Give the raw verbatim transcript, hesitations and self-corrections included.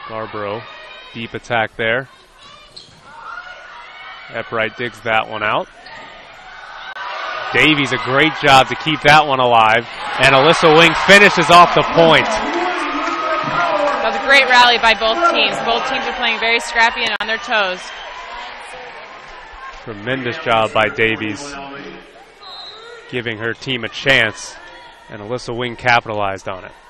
Scarborough, deep attack there. Eppright digs that one out. Davies, a great job to keep that one alive. And Alyssa Wing finishes off the point. That was a great rally by both teams. Both teams are playing very scrappy and on their toes. Tremendous job by Davies, giving her team a chance, and Alyssa Wing capitalized on it.